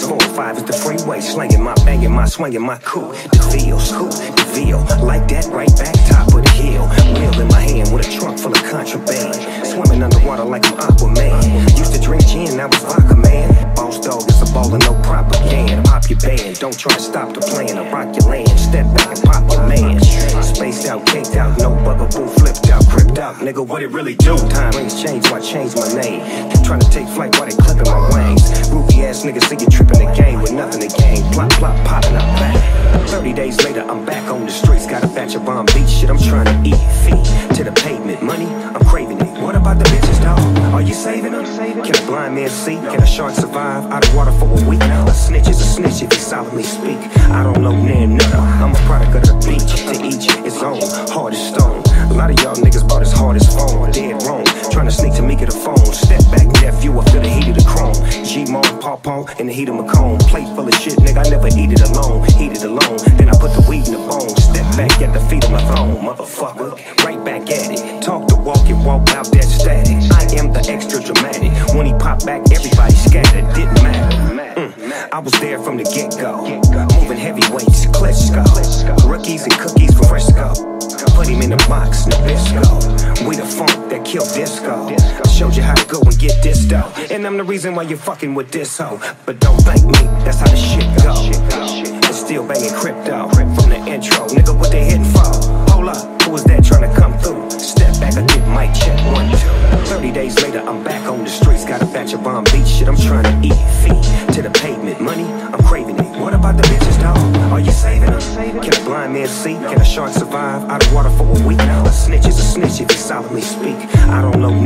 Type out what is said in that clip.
405 is the freeway, slanging my, banging my, swinging my coupe. The Ville, like that, right back top of the hill. Wheel in my hand with a trunk full of contraband. Swimming underwater like I'm Aquaman. Used to drink gin, now it's vodka, man. Boss dog, it's a baller, no propaganda. Pop your band, don't try to stop the plan. I rock your land, step back and pop your man. Spaced out, caked out, no bugaboo, flipped out, cripped out. Nigga, what it really do? Time rings change, so I changed my name. Trying to take flight while they clipping my wings. Groovy ass niggas see you tripping the game with nothing to gain. Plop, plop, popping up back. 30 days later, I'm back on the streets. Got a batch of bomb beach shit, I'm trying to eat feet to the pavement. Money, I'm craving it. What about the bitches, dog? Are you saving them? Can a blind man see? Can a shark survive out of water for a week? A snitch is a snitch if he solemnly speak. I don't know nan none. I'm a product of the beach. To each his own, hard as stone. A lot of y'all niggas bought as hard as phone. Dead wrong, trying to sneak to me get a phone. Step back, nephew, up to the heat of the chrome. G-Mon, Paw in the heat of Macomb. Plate full of shit, nigga, I never eat it alone. Heat it alone, then I put the weed in the bone. Step back at the feet of my throne, motherfucker. Right back at it. Talk the walk and walk out that static. I am the extra dramatic. When he popped back, everybody scattered. Didn't matter. I was there from the get-go. Moving heavyweights, Klitschko. Rookies and cookies for Frisco. Put him in the box, Nabisco. We the funk that killed disco. I showed you how to go and get this dough. And I'm the reason why you're fucking with this hoe. But don't thank me, that's how the shit go. It's still banging crypto from the intro. Nigga, what they hitting for? Hold up, who is that trying to come through? Step back, I get mic check 1, 2. 30 days later, I'm back on the streets. Got a batch of bomb beach shit, I'm trying to eat feet to the pavement. Money, I'm craving it. What about the bitches, dog? Are you saving them? Can a blind man see? Can a shark survive out of water for a week? A snitch is a snitch if he solemnly speak. I don't know